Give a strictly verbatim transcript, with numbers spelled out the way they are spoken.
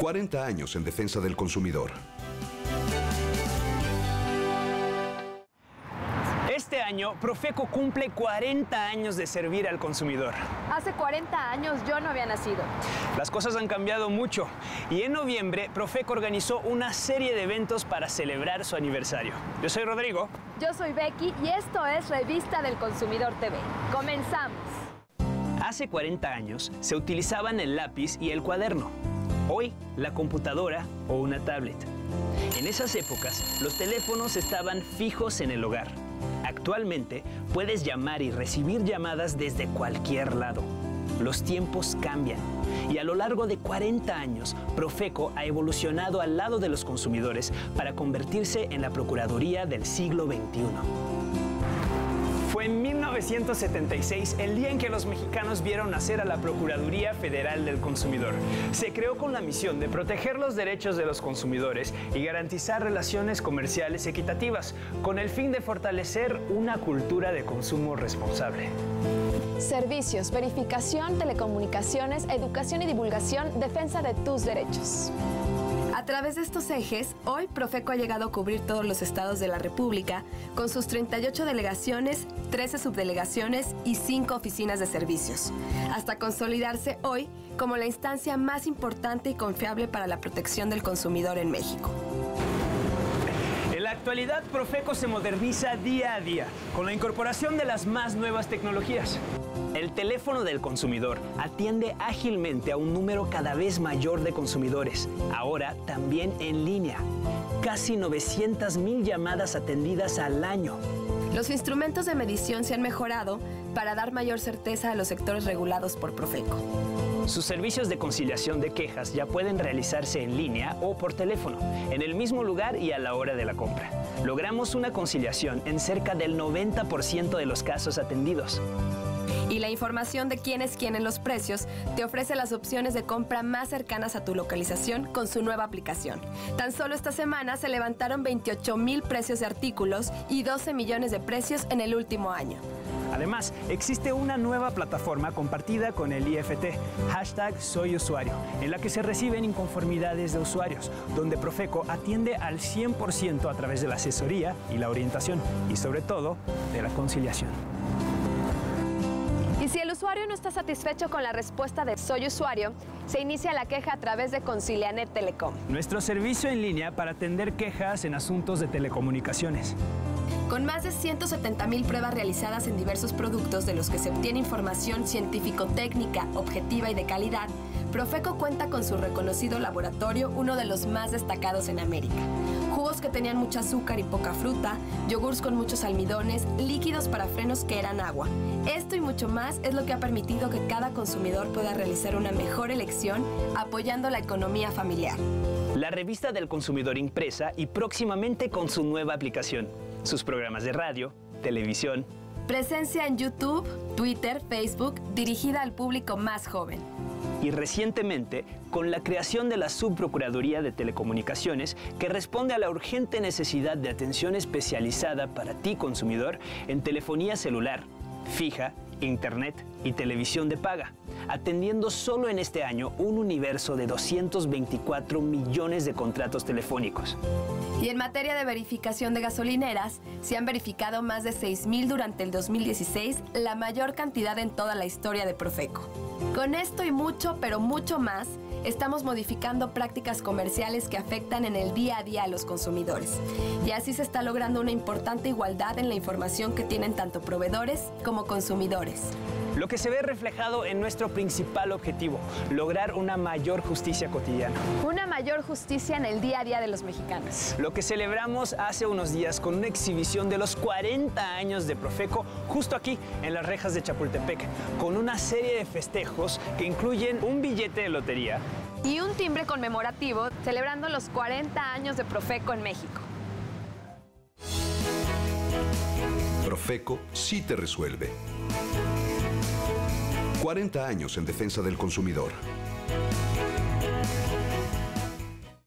cuarenta años en defensa del consumidor. Este año, Profeco cumple cuarenta años de servir al consumidor. Hace cuarenta años yo no había nacido. Las cosas han cambiado mucho y en noviembre Profeco organizó una serie de eventos para celebrar su aniversario. Yo soy Rodrigo. Yo soy Becky y esto es Revista del Consumidor T V. ¡Comenzamos! Hace cuarenta años se utilizaban el lápiz y el cuaderno. Hoy, la computadora o una tablet. En esas épocas, los teléfonos estaban fijos en el hogar. Actualmente, puedes llamar y recibir llamadas desde cualquier lado. Los tiempos cambian y a lo largo de cuarenta años, Profeco ha evolucionado al lado de los consumidores para convertirse en la Procuraduría del siglo veintiuno. Fue en mil novecientos setenta y seis el día en que los mexicanos vieron nacer a la Procuraduría Federal del Consumidor. Se creó con la misión de proteger los derechos de los consumidores y garantizar relaciones comerciales equitativas, con el fin de fortalecer una cultura de consumo responsable. Servicios, verificación, telecomunicaciones, educación y divulgación, defensa de tus derechos. A través de estos ejes, hoy Profeco ha llegado a cubrir todos los estados de la República con sus treinta y ocho delegaciones, trece subdelegaciones y cinco oficinas de servicios, hasta consolidarse hoy como la instancia más importante y confiable para la protección del consumidor en México. En la actualidad, Profeco se moderniza día a día con la incorporación de las más nuevas tecnologías. El teléfono del consumidor atiende ágilmente a un número cada vez mayor de consumidores, ahora también en línea. Casi novecientas mil llamadas atendidas al año. Los instrumentos de medición se han mejorado para dar mayor certeza a los sectores regulados por Profeco. Sus servicios de conciliación de quejas ya pueden realizarse en línea o por teléfono, en el mismo lugar y a la hora de la compra. Logramos una conciliación en cerca del noventa por ciento de los casos atendidos. Y la información de quién es quién en los precios te ofrece las opciones de compra más cercanas a tu localización con su nueva aplicación. Tan solo esta semana se levantaron veintiocho mil precios de artículos y doce millones de precios en el último año. Además, existe una nueva plataforma compartida con el I F T, hashtag Soy Usuario, en la que se reciben inconformidades de usuarios, donde Profeco atiende al cien por ciento a través de la asesoría y la orientación, y sobre todo, de la conciliación. Y si el usuario no está satisfecho con la respuesta de Soy Usuario, se inicia la queja a través de Concilianet Telecom. Nuestro servicio en línea para atender quejas en asuntos de telecomunicaciones. Con más de ciento setenta mil pruebas realizadas en diversos productos de los que se obtiene información científico-técnica, objetiva y de calidad, Profeco cuenta con su reconocido laboratorio, uno de los más destacados en América. Jugos que tenían mucho azúcar y poca fruta, yogurts con muchos almidones, líquidos para frenos que eran agua. Esto y mucho más es lo que ha permitido que cada consumidor pueda realizar una mejor elección apoyando la economía familiar. La revista del consumidor impresa y próximamente con su nueva aplicación. Sus programas de radio, televisión. Presencia en YouTube, Twitter, Facebook, dirigida al público más joven. Y recientemente, con la creación de la Subprocuraduría de Telecomunicaciones, que responde a la urgente necesidad de atención especializada para ti, consumidor, en telefonía celular, fija, internet y televisión de paga, atendiendo solo en este año un universo de doscientos veinticuatro millones de contratos telefónicos. Y en materia de verificación de gasolineras, se han verificado más de seis mil durante el dos mil dieciséis, la mayor cantidad en toda la historia de Profeco. Con esto y mucho, pero mucho más, estamos modificando prácticas comerciales que afectan en el día a día a los consumidores. Y así se está logrando una importante igualdad en la información que tienen tanto proveedores como consumidores. Lo que se ve reflejado en nuestro principal objetivo, lograr una mayor justicia cotidiana. Una mayor justicia en el día a día de los mexicanos. Lo que celebramos hace unos días con una exhibición de los cuarenta años de Profeco justo aquí, en las rejas de Chapultepec, con una serie de festejos que incluyen un billete de lotería y un timbre conmemorativo celebrando los cuarenta años de Profeco en México. Profeco sí te resuelve. cuarenta años en defensa del consumidor.